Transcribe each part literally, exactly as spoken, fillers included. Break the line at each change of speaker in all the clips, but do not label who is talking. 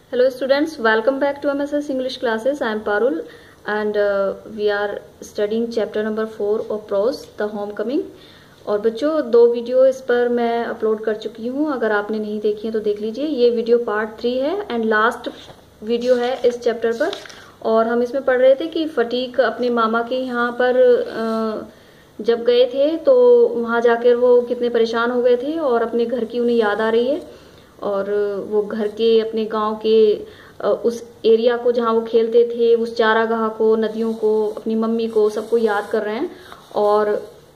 Hello students, welcome back to M S S English classes. I am Parul and uh, we are studying chapter number four of prose, the homecoming. और बच्चों दो video इस पर मैं upload कर चुकी हूँ, अगर आपने नहीं देखी है तो देख लीजिए। ये वीडियो पार्ट थ्री है एंड लास्ट वीडियो है इस चैप्टर पर। और हम इसमें पढ़ रहे थे कि फटीक अपने मामा के यहाँ पर जब गए थे तो वहाँ जाकर वो कितने परेशान हो गए थे और अपने घर की उन्हें याद आ रही है और वो घर के अपने गांव के उस एरिया को जहाँ वो खेलते थे, उस चारागाह को, नदियों को, अपनी मम्मी को, सबको याद कर रहे हैं। और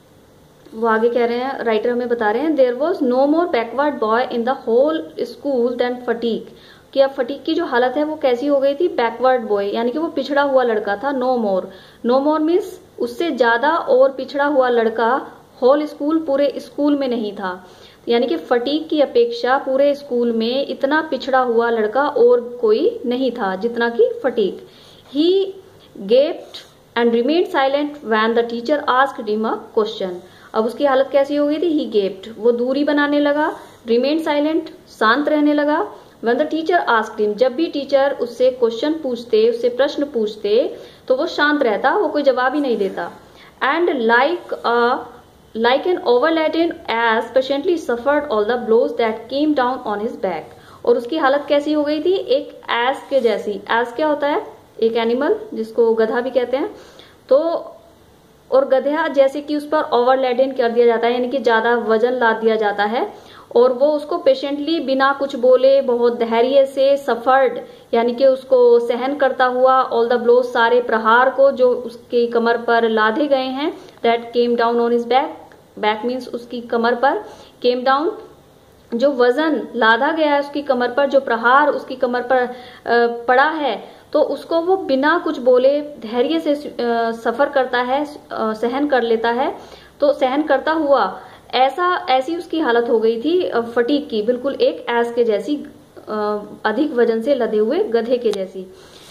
वो आगे कह रहे हैं, राइटर हमें बता रहे हैं, there was no more backward boy in the whole school then Phatik, कि अब फटीक की जो हालत है वो कैसी हो गई थी, बैकवर्ड बॉय यानी कि वो पिछड़ा हुआ लड़का था। No more, no more means उससे ज्यादा और पिछड़ा हुआ लड़का होल स्कूल, पूरे स्कूल में नहीं था। यानी कि फटीक की अपेक्षा पूरे स्कूल में इतना पिछड़ा हुआ लड़का और कोई नहीं था जितना कि Phatik. He gaped and remained silent when the teacher asked him a question. अब उसकी हालत कैसी हो गई थी, ही गेप्ड, वो दूरी बनाने लगा, रिमेन्ड साइलेंट, शांत रहने लगा, when the teacher asked him, जब भी टीचर उससे क्वेश्चन पूछते, उससे प्रश्न पूछते तो वो शांत रहता, वो कोई जवाब ही नहीं देता। And like a Like an overladen ass patiently suffered all the blows that came down on his back। और उसकी हालत कैसी हो गई थी, एक एस के जैसी। एस क्या होता है, एक एनिमल जिसको गधा भी कहते हैं। तो और गधा जैसे कि उस पर ओवरलेडन कर दिया जाता है, यानी कि ज्यादा वजन लाद दिया जाता है और वो उसको पेशेंटली बिना कुछ बोले बहुत धैर्य से सफर्ड यानी कि उसको सहन करता हुआ ऑल द ब्लोज, सारे प्रहार को जो उसकी कमर पर लादे गए हैं, that came down on his back. Back means उसकी कमर पर, केम डाउन जो वजन लादा गया है उसकी कमर पर, जो प्रहार उसकी कमर पर पड़ा है, तो उसको वो बिना कुछ बोले धैर्य से सफर करता है, सहन कर लेता है। तो सहन करता हुआ ऐसा ऐसी उसकी हालत हो गई थी फटीक की, बिल्कुल एक एस के जैसी, अधिक वजन से लदे हुए गधे के जैसी।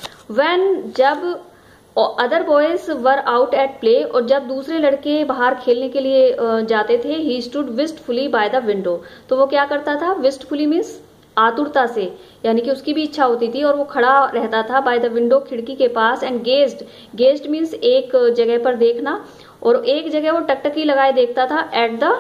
व्हेन जब other boys were out at play, और जब दूसरे लड़के बाहर खेलने के लिए जाते थे, he stood wistfully by the window, तो वो क्या करता था, विस्टफुली मीन्स आतुरता से, यानी कि उसकी भी इच्छा होती थी और वो खड़ा रहता था बाय द विंडो, खिड़की के पास। एंड गेज्ड, गेज्ड मीन्स एक जगह पर देखना, और एक जगह वो टकटकी लगाए देखता था, at the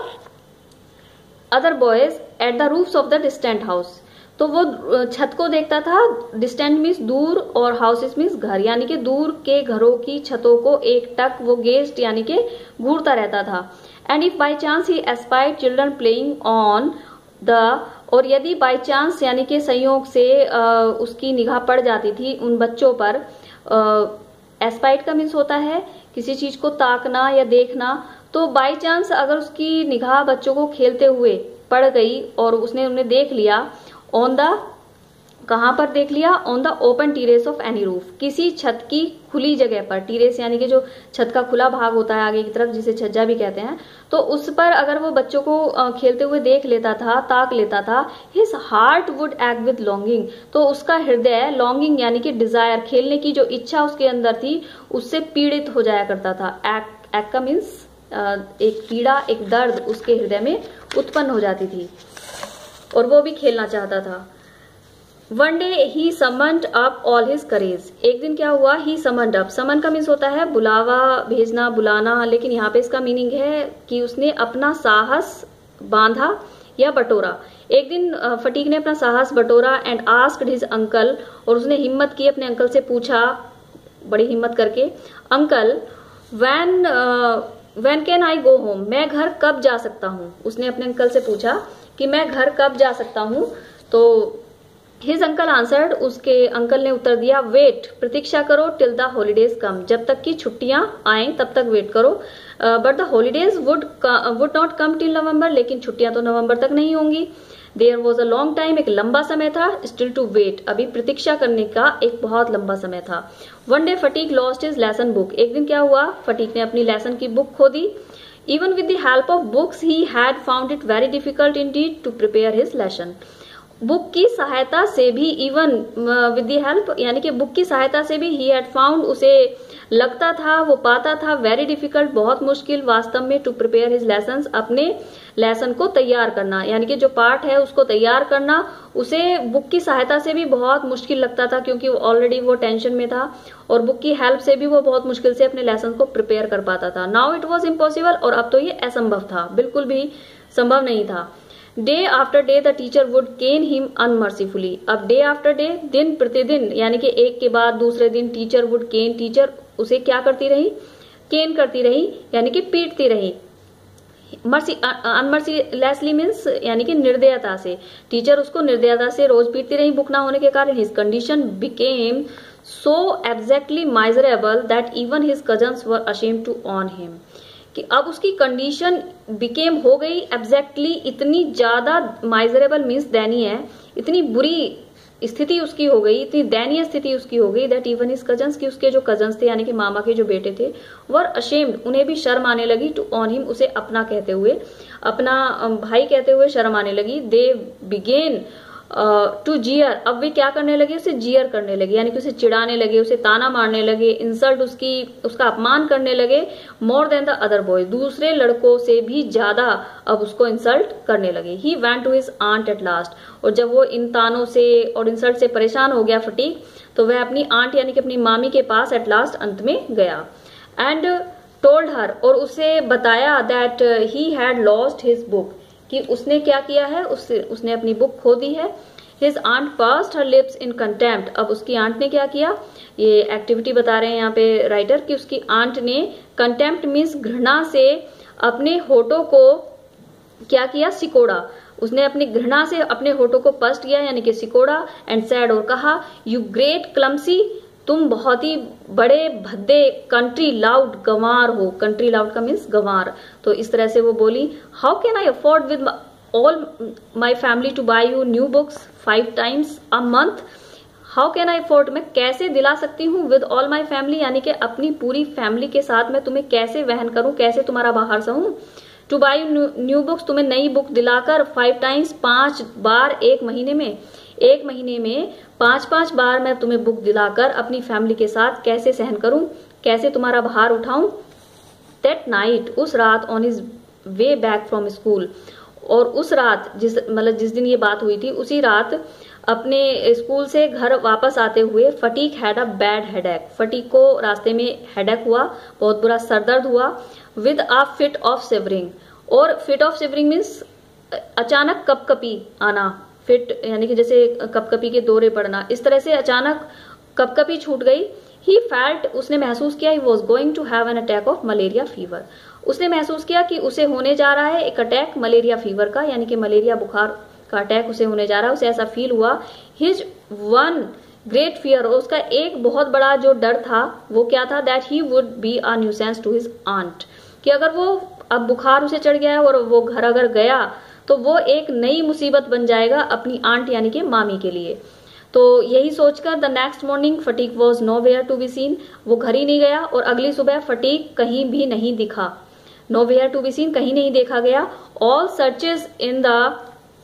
other boys at the roofs of the distant house, तो वो छत को देखता था, डिस्टेंट मीन्स दूर और हाउसेस मीन्स घर, यानी कि दूर के घरों की छतों को एक टक वो गेस्ट यानी कि घूरता रहता था। And if by chance he espied children playing on the, और यदि बाय चांस यानी कि संयोग से आ, उसकी निगाह पड़ जाती थी उन बच्चों पर, एस्पाइड का मीन्स होता है किसी चीज को ताकना या देखना, तो बाय चांस अगर उसकी निगाह बच्चों को खेलते हुए पड़ गई और उसने उन्हें देख लिया, ऑन द, कहां पर देख लिया, on the open terrace of any roof, किसी छत की खुली जगह पर, टीरेस यानी कि जो छत का खुला भाग होता है आगे की तरफ, जिसे छज्जा भी कहते हैं, तो उस पर अगर वो बच्चों को खेलते हुए देख लेता था, ताक लेता था, हिज हार्ट वुड एक्ट विद लॉन्गिंग, तो उसका हृदय, लॉन्गिंग यानी कि डिजायर, खेलने की जो इच्छा उसके अंदर थी, उससे पीड़ित हो जाया करता था। एक्ट, एक्ट का मीन्स एक पीड़ा, एक दर्द उसके हृदय में उत्पन्न हो जाती थी और वो भी खेलना चाहता था। One day he summoned up all his courage, एक दिन क्या हुआ, ही समन्ड अप, समन का मीन्स होता है बुलावा, भेजना, बुलाना, लेकिन यहाँ पे इसका मीनिंग है कि उसने अपना साहस बांधा या बटोरा। एक दिन फटीक ने अपना साहस बटोरा, एंड आस्क्ड हिज अंकल, और उसने हिम्मत की, अपने अंकल से पूछा बड़ी हिम्मत करके, uncle when when can I go home, मैं घर कब जा सकता हूँ। उसने अपने अंकल से पूछा कि मैं घर कब जा सकता हूँ, तो हिज अंकल आंसर्ड, उसके अंकल ने उत्तर दिया, वेट, प्रतीक्षा करो, टिल द हॉलीडेज कम, जब तक की छुट्टियां आए तब तक वेट करो। But the holidays would would not come till November, लेकिन छुट्टियां तो नवंबर तक नहीं होंगी। There was a long time, एक लंबा समय था, स्टिल टू वेट, अभी प्रतीक्षा करने का एक बहुत लंबा समय था। One day Phatik lost his lesson book, एक दिन क्या हुआ, फटीक ने अपनी लेसन की बुक खो दी। Even with the help of books, he had found it very difficult indeed to prepare his lesson. Book की सहायता से भी, इवन विद द हेल्प, यानी कि बुक की सहायता से भी ही हैड फाउंड, उसे लगता था, वो पाता था, वेरी डिफिकल्ट, बहुत मुश्किल वास्तव में, टू प्रिपेयर हिज लेसन्स, अपने लेसन को तैयार करना, यानी कि जो पाठ है उसको तैयार करना उसे बुक की सहायता से भी बहुत मुश्किल लगता था, क्योंकि ऑलरेडी वो टेंशन में था और बुक की हेल्प से भी वो बहुत मुश्किल से अपने लेसन को प्रिपेयर कर पाता था। नाउ इट वॉज इम्पॉसिबल, और अब तो ये असंभव था, बिल्कुल भी संभव नहीं था। Day after day the teacher would cane him unmercifully, अब डे आफ्टर डे, दिन प्रतिदिन, यानी कि एक के बाद दूसरे दिन, टीचर वुड केन, टीचर उसे क्या करती रही, केन करती रही, यानी कि पीटती रही। मर्सी अनमर्सीलेसली मीन्स यानी कि निर्दयता से, टीचर उसको निर्दयता से रोज पीटती रही बुक ना होने के कारण। His condition became so abjectly miserable that even his cousins were ashamed to own him, कि अब उसकी कंडीशन बिकेम हो गई एब्जेक्टली, इतनी ज्यादा, माइजरेबल मीन्स दयनीय है, इतनी बुरी स्थिति उसकी हो गई, इतनी दयनीय स्थिति उसकी हो गई, दैट इवन हिज कजन्स, की उसके जो कजन्स थे यानी कि मामा के जो बेटे थे, वर अशेम्ड, उन्हें भी शर्म आने लगी, टू ऑन हिम, उसे अपना कहते हुए, अपना भाई कहते हुए शर्म आने लगी। दे बिगेन टू जियर, अब वे क्या करने लगे, उसे जियर करने लगे, यानी कि उसे चिढ़ाने लगे, उसे ताना मारने लगे, इंसल्ट, उसकी उसका अपमान करने लगे, more than the other boy, दूसरे लड़कों से भी ज्यादा अब उसको इंसल्ट करने लगे। He went to his aunt at last, और जब वो इन तानों से और इंसल्ट से परेशान हो गया, फटीक, तो वह अपनी आंट यानी कि अपनी मामी के पास एट लास्ट अंत में गया। एंड टोल्ड हर, और उसे बताया, that he had lost his book, कि उसने क्या किया है, उससे उसने अपनी बुक खो दी है। His aunt passed her lips in contempt, अब उसकी आंट ने क्या किया, ये एक्टिविटी बता रहे हैं यहाँ पे राइटर, कि उसकी आंट ने कंटेम्प्ट मीन्स घृणा से अपने होठों को क्या किया, सिकोड़ा, उसने अपनी घृणा से अपने होठों को पस्ट किया यानी कि सिकोड़ा। एंड सैड, और कहा, यू ग्रेट क्लम्सी, तुम बहुत ही बड़े भद्दे कंट्री लाउड गंवार हो, कंट्री लाउड का मीन्स गंवार, तो इस तरह से वो बोली। How can I afford with all my family to buy you new books five times a month, how can I afford, मैं कैसे दिला सकती हूँ, विद ऑल माई फैमिली यानी कि अपनी पूरी फैमिली के साथ मैं तुम्हें कैसे वहन करूं, कैसे तुम्हारा बाहर सहूं, टू बाय न्यू बुक्स, तुम्हें नई बुक दिलाकर, फाइव टाइम्स, पांच बार एक महीने में, एक महीने में पांच पांच बार मैं तुम्हें बुक दिलाकर अपनी फैमिली के साथ कैसे सहन करूं, कैसे तुम्हारा भार उठाऊं। दैट नाइट, उस रात, on his way back from school, और उस रात, जिस मतलब जिस दिन ये बात हुई थी, उसी रात अपने स्कूल से घर वापस आते हुए, Phatik had a bad headache, Phatik को रास्ते में हेडेक हुआ, बहुत बुरा सरदर्द हुआ। With a fit of shivering, और फिट ऑफ शिवरिंग मीन्स अचानक कपकपी आना, फिट यानी कि जैसे कपकपी के दौरे पड़ना, इस तरह से अचानक कपकपी छूट गई। ही फेल्ट, उसने महसूस किया, he was going to have an attack of malaria fever, उसने महसूस किया कि उसे होने जा रहा है एक अटैक मलेरिया फीवर का, यानी कि मलेरिया बुखार का अटैक उसे होने जा रहा है, उसे ऐसा फील हुआ। हिज वन ग्रेट फियर, और उसका एक बहुत बड़ा जो डर था वो क्या था, that he would be a nuisance to his aunt, कि अगर वो अब बुखार उसे चढ़ गया है और वो घर अगर गया तो वो एक नई मुसीबत बन जाएगा अपनी आंट यानी कि मामी के लिए। तो यही सोचकर the next morning Phatik was nowhere to be seen, वो घर ही नहीं गया, और अगली सुबह फटीक कहीं भी नहीं दिखा, nowhere to be seen, कहीं नहीं देखा गया। All searches in the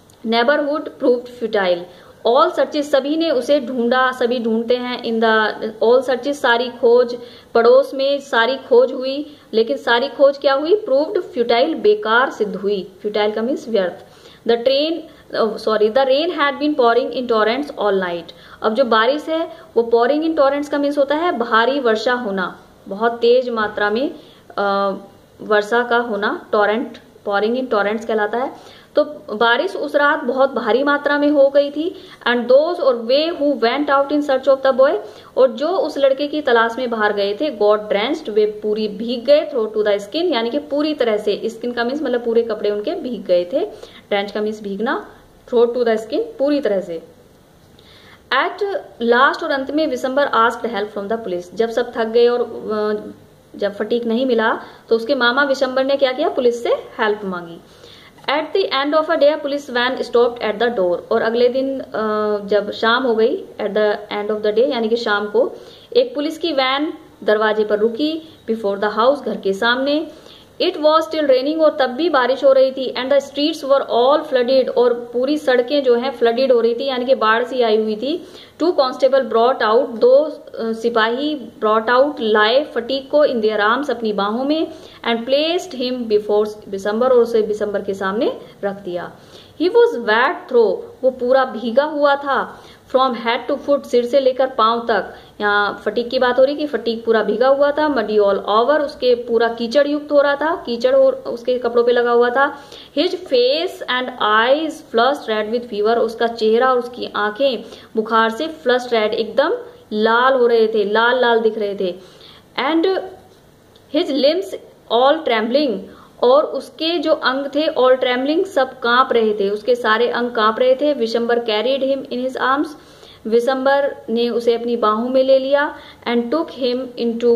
neighbourhood proved futile, all searches, सभी ने उसे ढूंढा, सभी ढूंढते हैं, इन द ऑल सर्चेज, सारी खोज, पड़ोस में सारी खोज हुई, लेकिन सारी खोज क्या हुई, प्रूव्ड फ्यूटाइल, बेकार सिद्ध हुई, फ्यूटाइल का मीन्स व्यर्थ। The train sorry the rain had been pouring in torrents all night, अब जो बारिश है वो पॉरिंग इन टॉरेंट्स का मीन्स होता है भारी वर्षा होना, बहुत तेज मात्रा में आ, वर्षा का होना, टॉरेंट, पॉरिंग इन टॉरेंट्स कहलाता है। तो बारिश उस रात बहुत भारी मात्रा में हो गई थी। एंड दोज, और वे who went out in search of the boy, और जो उस लड़के की तलाश में बाहर गए थे, गॉट ड्रेंच्ड, वे पूरी भीग गए, थ्रो टू द स्किन, यानी कि पूरी तरह से, स्किन का मीन्स मतलब पूरे कपड़े उनके भीग गए थे, ड्रेंच का मीन्स भीगना, थ्रो टू द स्किन, पूरी तरह से। एट लास्ट, और अंत में, Bishambar asked help from the police, जब सब थक गए और जब फटीक नहीं मिला तो उसके मामा विशंबर ने क्या किया, पुलिस से हेल्प मांगी। At the end of a day police van stopped at the door, और अगले दिन जब शाम हो गई, at the end of the day यानी कि शाम को, एक पुलिस की वैन दरवाजे पर रुकी, बिफोर द हाउस, घर के सामने। इट वॉज स्टिल रेनिंग, और तब भी बारिश हो रही थी। And the streets were all flooded, और पूरी सड़कें जो है फ्लडेड हो रही थी, यानी कि बाढ़ सी आई हुई थी। टू कांस्टेबल ब्रॉट आउट, दो सिपाही ब्रॉट आउट लाए फटीक को इन देयर आर्म्स, अपनी बाहों में, and placed him before Bishambar, और उसे बिसम्बर के सामने रख दिया। ही वॉज वेट थ्रो, वो पूरा भीगा हुआ था। फ्रॉम हेड टू फुट, सिर से लेकर पांव तक। यहाँ फटीक की बात हो रही कि फटीक पूरा भीगा हुआ था। मडी ऑल ओवर, उसके पूरा कीचड़ युक्त हो रहा था, कीचड़ उसके कपड़ों पे लगा हुआ था। His face and eyes flushed red with fever, उसका चेहरा और उसकी आंखें बुखार से फ्लश्ड रेड, एकदम लाल हो रहे थे, लाल लाल दिख रहे थे। And his limbs all trembling, और उसके जो अंग थे ऑल ट्रेम्बलिंग, सब कांप रहे थे, उसके सारे अंग कांप रहे थे। Bishambar carried him in his arms, Bishambar ने उसे अपनी बाहों में ले लिया। And took him into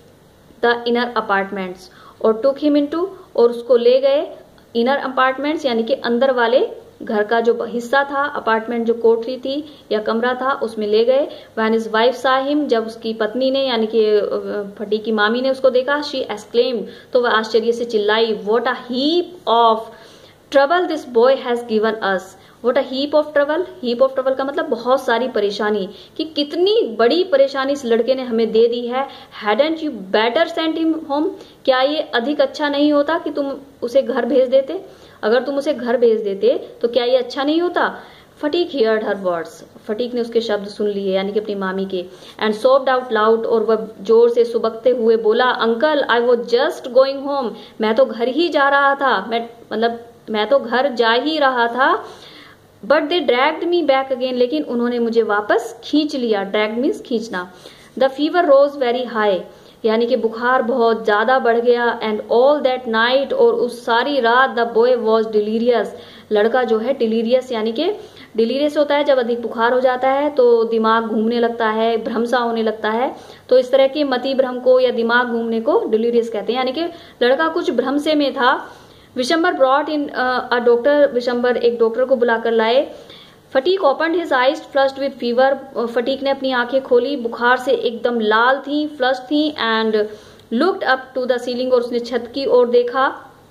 the inner apartments, और टुक हिम इनटू, और उसको ले गए इनर अपार्टमेंट्स, यानी कि अंदर वाले घर का जो हिस्सा था, अपार्टमेंट जो कोठरी थी या कमरा था, उसमें ले गए। When his wife saw him, जब उसकी पत्नी ने यानी कि फटीक की मामी ने उसको देखा, शी एक्सक्लेम्ड, तो वह आश्चर्य से चिल्लाई, what a heap of trouble this boy has given us. What a heap of trouble, heap of trouble का मतलब बहुत सारी परेशानी, कि कितनी बड़ी परेशानी इस लड़के ने हमें दे दी है। Hadn't you better send him home, क्या ये अधिक अच्छा नहीं होता कि तुम उसे घर भेज देते? अगर तुम उसे घर भेज देते तो क्या ये अच्छा नहीं होता? Phatik heard her words, Phatik ने उसके शब्द सुन लिए, यानी कि अपनी मामी के। एंड सोब्ड आउट लाउड, और वह जोर से सुबकते हुए बोला, uncle I was just going home, मैं तो घर ही जा रहा था, मैं मतलब मैं तो घर जा ही रहा था। But they dragged me back again, लेकिन उन्होंने मुझे वापस खींच लिया। ड्रैग्ड मीन्स खींचना। The fever rose very high, यानी कि बुखार बहुत ज्यादा बढ़ गया। एंड ऑल दैट नाइट, और उस सारी रात, द बॉय वॉज डिलीरियस, लड़का जो है डिलीरियस, यानी कि डिलीरियस होता है जब अधिक बुखार हो जाता है तो दिमाग घूमने लगता है, भ्रम सा होने लगता है, तो इस तरह के मति भ्रम को या दिमाग घूमने को डिलीरियस कहते हैं, यानी कि लड़का कुछ भ्रम से में था। Bishambar brought in a doctor, Bishambar एक डॉक्टर को बुलाकर लाए। Phatik opened his eyes flushed with fever, Phatik ने अपनी आंखें खोली, बुखार से एकदम लाल थी, फ्लश्ड थी। And looked up to the ceiling, और उसने छत की ओर देखा।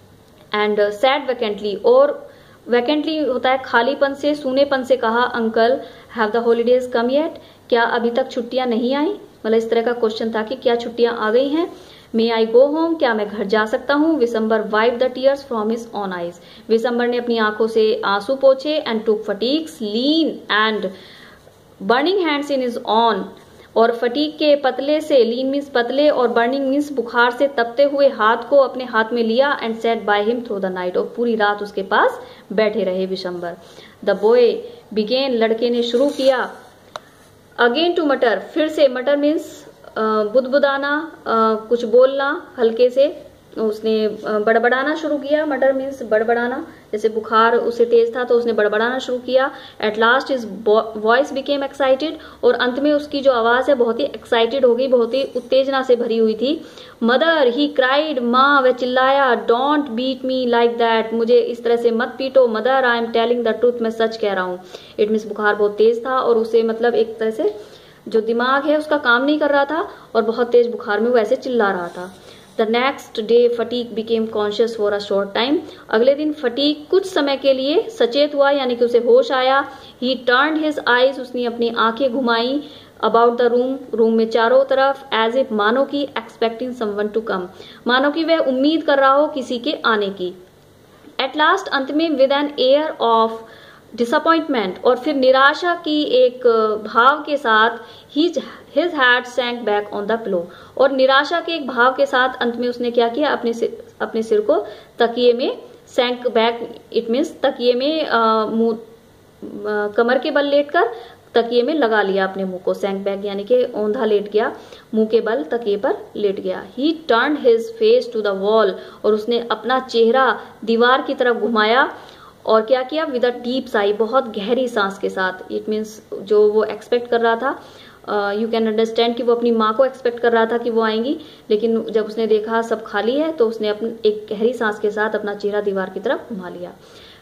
एंड सैड वैकेंटली, और वैकेंटली होता है खालीपन से, सूनेपन से कहा, uncle have the holidays come yet, क्या अभी तक छुट्टियां नहीं आई? मतलब इस तरह का क्वेश्चन था कि क्या छुट्टियां आ गई हैं? मे आई गो होम, क्या मैं घर जा सकता हूँ? Bishambar wipe the tears from his own eyes, Bishambar ने अपनी आंखों से आंसू पोंछे। And took Phatik's lean and burning hands in his own, और फटीक के पतले से, लीन मीन्स पतले और बर्निंग मीन्स बुखार से तपते हुए हाथ को अपने हाथ में लिया। And sat by him through the night, और पूरी रात उसके पास बैठे रहे विशंबर। द बॉय बिगेन, लड़के ने शुरू किया। अगेन टू मटर, फिर से, मटर मीन्स बुदबुदाना, कुछ बोलना हल्के से, उसने बड़बड़ाना शुरू किया। मटर मीन्स बड़बड़ाना, जैसे बुखार उसे तेज था तो उसने बड़बड़ाना शुरू किया। At last his voice became excited, और अंत में उसकी जो आवाज है बहुत ही एक्साइटेड हो गई, बहुत ही उत्तेजना से भरी हुई थी। मदर, ही क्राइड, माँ, वह चिल्लाया, don't beat me like that, मुझे इस तरह से मत पीटो। Mother, I am telling the truth, मैं सच कह रहा हूँ। इट मीन्स बुखार बहुत तेज था और उसे मतलब एक तरह से जो दिमाग है उसका काम नहीं कर रहा था, और बहुत तेज बुखार में वो ऐसे चिल्ला रहा था। The next day Phatik became conscious for a short time, अगले दिन फटीक कुछ समय के लिए सचेत हुआ, यानी कि उसे होश आया। ही टर्न्ड हिज आईज, उसने अपनी आंखें घुमाई। अबाउट द रूम, रूम में चारों तरफ, एज इफ, मानो की, एक्सपेक्टिंग समवन टू कम, मानो कि वह उम्मीद कर रहा हो किसी के आने की। एट लास्ट, अंत में, with an air of disappointment, और फिर निराशा की एक भाव के साथ, his his head sank back on the pillow, और निराशा के एक भाव के साथ अंत में उसने क्या किया, अपने सिर अपने सिर को तकिए में, सैंक बैक इट मीन्स तकिए में मुंह, कमर के बल लेटकर तकिए में लगा लिया अपने मुंह को। सैंक बैक यानी कि औंधा लेट गया, मुंह के बल तकिए पर लेट गया। He turned his face to the wall, और उसने अपना चेहरा दीवार की तरफ घुमाया, और क्या किया, विद अ डीप साई, बहुत गहरी सांस के साथ। इट मीन्स जो वो एक्सपेक्ट कर रहा था, यू कैन अंडरस्टैंड कि वो अपनी माँ को एक्सपेक्ट कर रहा था कि वो आएंगी, लेकिन जब उसने देखा सब खाली है तो उसने अपनी एक गहरी सांस के साथ अपना चेहरा दीवार की तरफ घुमा लिया।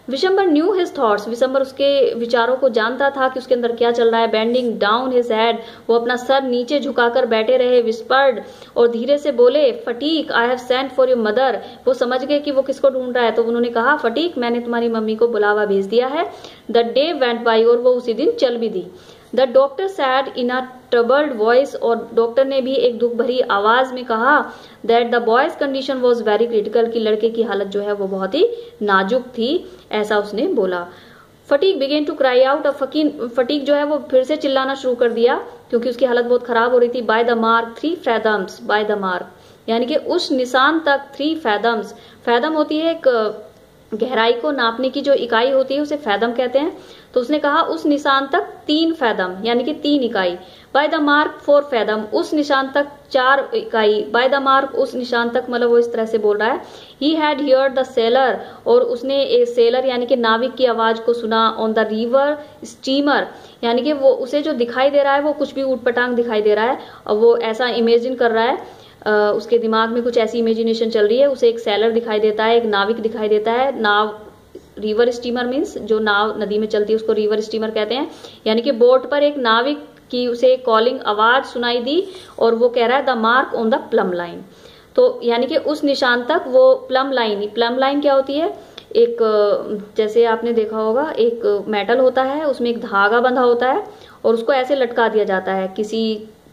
Bishambar knew his thoughts, Bishambar उसके विचारों को जानता था कि उसके अंदर क्या चल रहा है। बेंडिंग डाउन हिज हेड, वो अपना सर नीचे झुकाकर बैठे रहे। विस्पर्ड, और धीरे से बोले, Phatik I have sent for your mother, वो समझ गए कि वो किसको ढूंढ रहा है, तो उन्होंने कहा, फटीक मैंने तुम्हारी मम्मी को बुलावा भेज दिया है। द डे वेंट बाई, और वो उसी दिन चल भी दी। The doctor said in a troubled voice, और डॉक्टर ने भी एक दुख भरी आवाज में कहा, that the boy's condition was very critical, कि लड़के की हालत जो है वो बहुत ही नाजुक थी, ऐसा उसने बोला। Phatik began to cry out, फकीन फटीक जो है वो फिर से चिल्लाना शुरू कर दिया क्योंकि उसकी हालत बहुत खराब हो रही थी। By the mark three fathoms, by the mark यानी कि उस निशान तक, थ्री फैदम्स, फैदम होती है एक गहराई को नापने की जो इकाई होती है, उसे फैदम कहते हैं। तो उसने कहा उस निशान तक तीन फैदम यानी कि तीन इकाई। By the mark four fathom, उस निशान तक चार इकाई। बाय द मार्क, उस निशान तक, मतलब वो इस तरह से बोल रहा है। He had heard the sailor, और उसने एक सेलर यानी कि नाविक की आवाज को सुना। ऑन द रिवर स्टीमर, यानी कि वो उसे जो दिखाई दे रहा है वो कुछ भी ऊटपटांग दिखाई दे रहा है, और वो ऐसा इमेजिन कर रहा है, Uh, उसके दिमाग में कुछ ऐसी इमेजिनेशन चल रही है। उसे एक सैलर दिखाई देता है, एक नाविक दिखाई देता है। नाव, रिवर स्टीमर मीन्स जो नाव नदी में चलती है उसको रिवर स्टीमर कहते हैं, यानी कि बोट पर एक नाविक की उसे कॉलिंग आवाज सुनाई दी, और वो कह रहा है the mark on the plumb line. तो यानी कि उस निशान तक वो प्लम लाइन, प्लम लाइन क्या होती है, एक जैसे आपने देखा होगा एक मेटल होता है, उसमें एक धागा बंधा होता है और उसको ऐसे लटका दिया जाता है किसी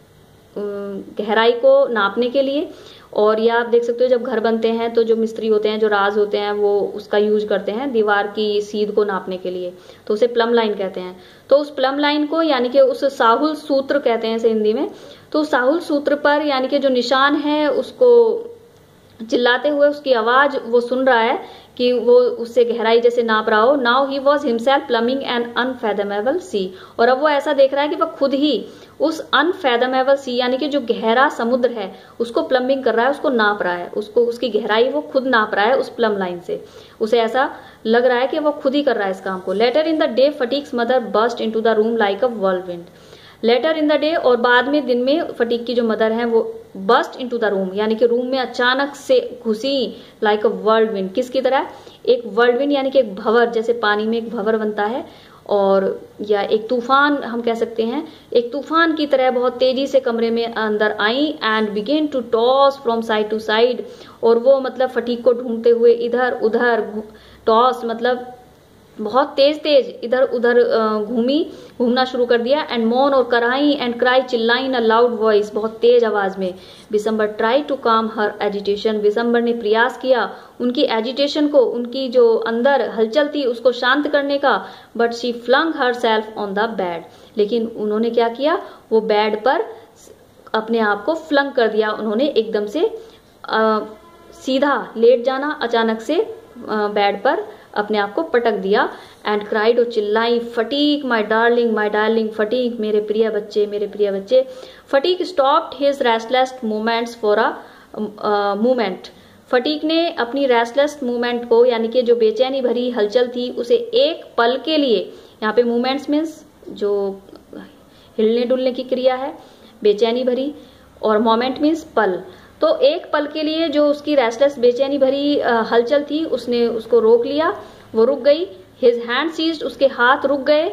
गहराई को नापने के लिए। और या आप देख सकते हो जब घर बनते हैं तो जो मिस्त्री होते हैं, जो राज होते हैं, वो उसका यूज करते हैं दीवार की सीध को नापने के लिए, तो उसे प्लम लाइन कहते हैं। तो उस प्लम लाइन को यानी कि उस साहुल सूत्र कहते हैं इसे हिंदी में। तो साहुल सूत्र पर यानी कि जो निशान है उसको चिल्लाते हुए उसकी आवाज वो सुन रहा है कि वो उससे गहराई जैसे नाप रहा हो। Now he was himself plumbing an unfathomable sea, और अब वो ऐसा देख रहा है कि वह खुद ही उस अनफेदमेबल सी यानी कि जो गहरा समुद्र है उसको प्लम्बिंग कर रहा है, उसको नाप रहा है, उसको उसकी गहराई वो खुद नाप रहा है उस प्लम लाइन से। उसे ऐसा लग रहा है कि वो खुद ही कर रहा है इस काम को। Later in the day Phatik's mother burst into the room like a whirlwind. Later in the day, और बाद में दिन में फटीक की जो मदर है वो बस्ट इनटू द रूम यानी कि रूम में अचानक से घुसी, लाइक अ व्हर्लविंड, किसकी तरह, एक व्हर्लविंड यानी कि एक भंवर, जैसे पानी में एक भंवर बनता है, और या एक तूफान हम कह सकते हैं, एक तूफान की तरह बहुत तेजी से कमरे में अंदर आई। And began to toss from side to side, और वो मतलब फटीक को ढूंढते हुए इधर उधर, टॉस मतलब बहुत तेज तेज इधर उधर घूमी, घूमना शुरू कर दिया। एंड मोन, और कराई, एंड क्राई, चिल्लाई इन अ लाउड वॉइस, बहुत तेज आवाज में। विशंबर ट्राई टू काम हर एजिटेशन, विशंबर ने प्रयास किया उनकी एजिटेशन को, उनकी जो अंदर हलचल थी उसको शांत करने का। But she flung herself on the bed, लेकिन उन्होंने क्या किया, वो बेड पर अपने आप को फ्लंग कर दिया उन्होंने, एकदम से आ, सीधा लेट जाना, अचानक से बेड पर अपने आप को पटक दिया। एंड क्राइड, और चिल्लाई, Phatik my darling my darling, Phatik मेरे प्रिय बच्चे मेरे प्रिय बच्चे। Phatik stopped his restless movements for a movement, Phatik ने अपनी रेस्टलेस मूवमेंट को यानी कि जो बेचैनी भरी हलचल थी उसे एक पल के लिए, यहाँ पे मूवमेंट्स मीन्स जो हिलने डुलने की क्रिया है, बेचैनी भरी, और मोमेंट मीन्स पल। तो एक पल के लिए जो उसकी रेस्टलेस बेचैनी भरी हलचल थी उसने उसको रोक लिया, वो रुक गई। हिज हैंड सीज्ड, उसके हाथ रुक गए।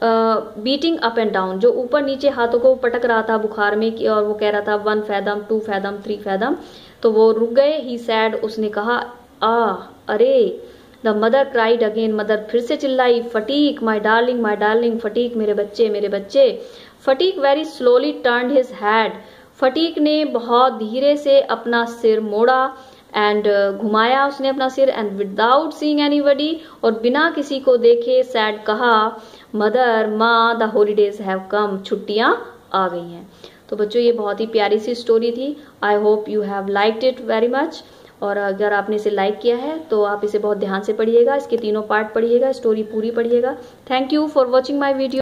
बीटिंग अप एंड डाउन, जो ऊपर नीचे हाथों को पटक रहा था बुखार में, और वो कह रहा था one fathom, two fathom, three fathom, तो वो रुक गए। ही सैड, उसने कहा, आ अरे। The mother cried again, mother फिर से चिल्लाई, Phatik my darling my darling, Phatik मेरे बच्चे मेरे बच्चे। Phatik very slowly turned his head, Phatik ने बहुत धीरे से अपना सिर मोड़ा। एंड घुमाया उसने अपना सिर। एंड विदाउट सीइंग एनीबडी, और बिना किसी को देखे सैड कहा, मदर माँ, द हॉलीडेज हैव कम, छुट्टियां आ गई हैं। तो बच्चों ये बहुत ही प्यारी सी स्टोरी थी। I hope you have liked it very much, और अगर आपने इसे लाइक किया है तो आप इसे बहुत ध्यान से पढ़िएगा, इसके तीनों पार्ट पढ़िएगा, स्टोरी पूरी पढ़िएगा। Thank you for watching my video.